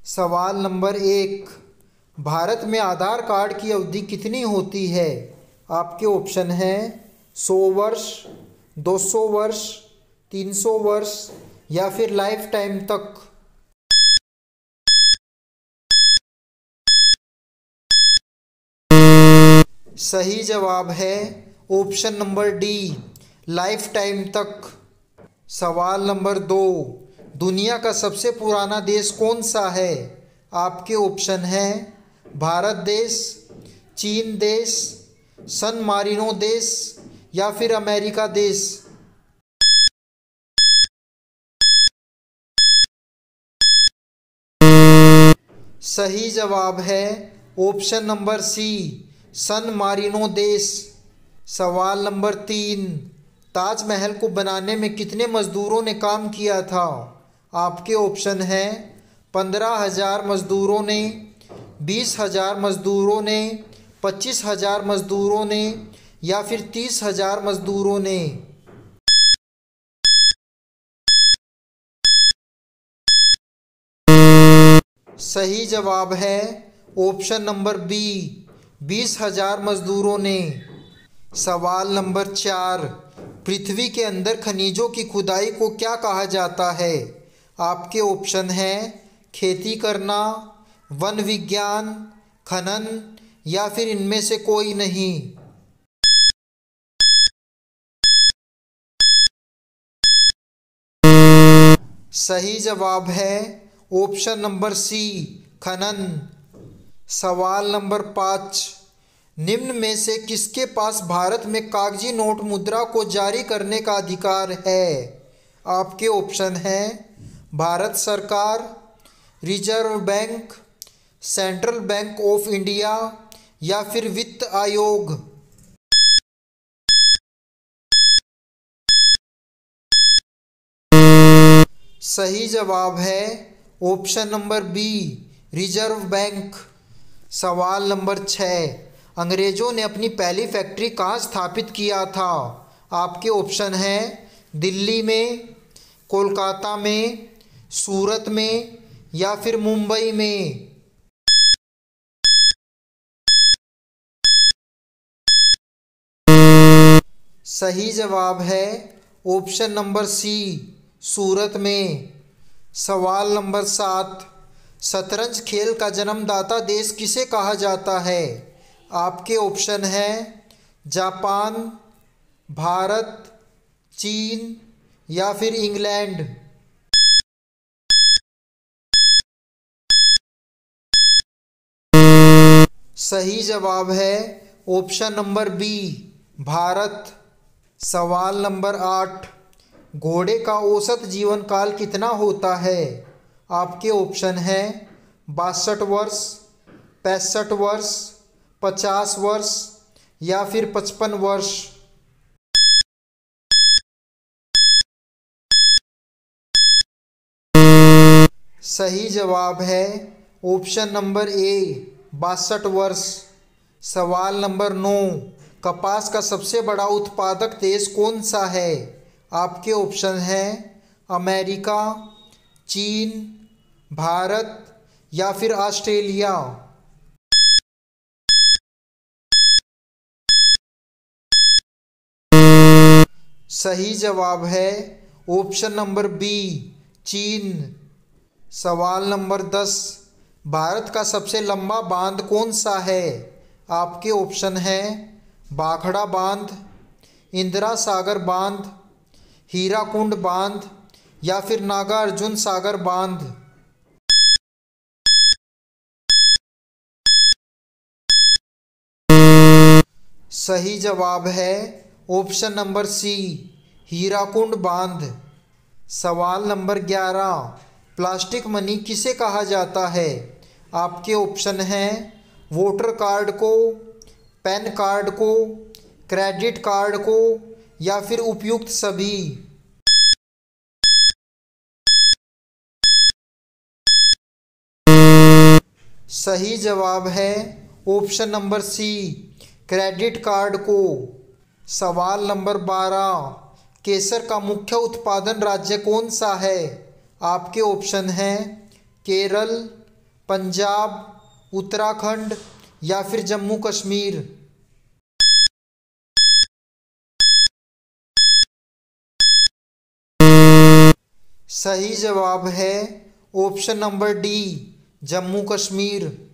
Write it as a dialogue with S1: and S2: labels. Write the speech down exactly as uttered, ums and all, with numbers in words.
S1: सवाल नंबर एक, भारत में आधार कार्ड की अवधि कितनी होती है? आपके ऑप्शन हैं सौ वर्ष, दो सौ वर्ष, तीन सौ वर्ष या फिर लाइफ टाइम तक। सही जवाब है option number D, life time तक। सवाल नंबर दो, दुनिया का सबसे पुराना देश कौन सा है? आपके ऑप्शन हैं भारत देश, चीन देश, सन मारिनो देश या फिर अमेरिका देश। सही जवाब है option number C, San Marino देश। सवाल नंबर तीन, ताजमहल को बनाने में कितने मजदूरों ने काम किया था? आपके ऑप्शन हैं पंद्रह हजार मजदूरों ने, बीस हजार मजदूरों ने, पच्चीस हजार मजदूरों ने या फिर तीस हजार मजदूरों ने। सही जवाब है ऑप्शन नंबर बी, बीस हजार मजदूरों ने। सवाल नंबर चार, पृथ्वी के अंदर खनिजों की खुदाई को क्या कहा जाता है? आपके ऑप्शन हैं खेती करना, वन विज्ञान, खनन या फिर इनमें से कोई नहीं। सही जवाब है ऑप्शन नंबर सी, खनन। सवाल नंबर पाँच, निम्न में से किसके पास भारत में कागजी नोट मुद्रा को जारी करने का अधिकार है? आपके ऑप्शन हैं भारत सरकार, reserve bank, central bank of India या फिर वित्त आयोग। सही जवाब है option number B, reserve bank. सवाल नंबर छः, अंग्रेजों ने अपनी पहली फैक्ट्री कहाँ स्थापित किया था? आपके ऑप्शन हैं दिल्ली में, कोलकाता में, सूरत में या फिर मुंबई में। सही जवाब है ऑप्शन नंबर सी, सूरत में। सवाल नंबर सात, शतरंज खेल का जन्मदाता देश किसे कहा जाता है? आपके ऑप्शन हैं जापान, भारत, चीन या फिर इंग्लैंड। सही जवाब है ऑप्शन नंबर बी, भारत। सवाल नंबर आठ, घोड़े का औसत जीवन काल कितना होता है? आपके ऑप्शन हैं बासठ वर्ष, पैंसठ वर्ष, पचास वर्ष या फिर पचपन वर्ष। सही जवाब है ऑप्शन नंबर ए, बासठ वर्ष। सवाल नंबर नौ, कपास का सबसे बड़ा उत्पादक देश कौन सा है? आपके ऑप्शन हैं अमेरिका, चीन, भारत या फिर ऑस्ट्रेलिया। सही जवाब है ऑप्शन नंबर बी, चीन। सवाल नंबर दस, भारत का सबसे लंबा बांध कौन सा है? आपके ऑप्शन हैं भाखड़ा बांध, इंदिरा सागर बांध, हीराकुंड बांध या फिर नागार्जुन सागर बांध। सही जवाब है ऑप्शन नंबर सी, हीराकुंड बांध। सवाल नंबर ग्यारह, प्लास्टिक मनी किसे कहा जाता है? आपके ऑप्शन हैं वोटर कार्ड को, पैन कार्ड को, क्रेडिट कार्ड को या फिर उपयुक्त सभी। सही जवाब है option number C, credit card को। सवाल नंबर बारह, केसर का मुख्य उत्पादन राज्य कौन सा है? आपके ऑप्शन हैं केरल, पंजाब, उत्तराखंड या फिर जम्मू कश्मीर? सही जवाब है option number D, Jammu Kashmir.